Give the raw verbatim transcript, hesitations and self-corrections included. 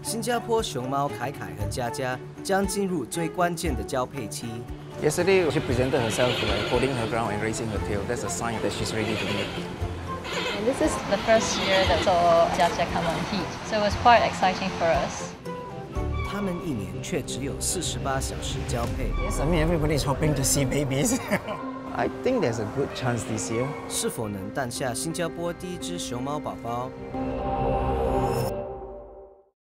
新加坡熊猫凯凯和佳佳将进入最关键的交配期。 Yesterday, she presented herself like holding her ground and raising her tail. That's a sign that she's ready to mate. And this is the first year that saw Jia Jia come on heat, so it was quite exciting for us. 他们一年却只有四十八小时交配。 Yes, I mean everybody is hoping to see babies. I think there's a good chance this year. 是否能诞下新加坡第一只熊猫宝宝？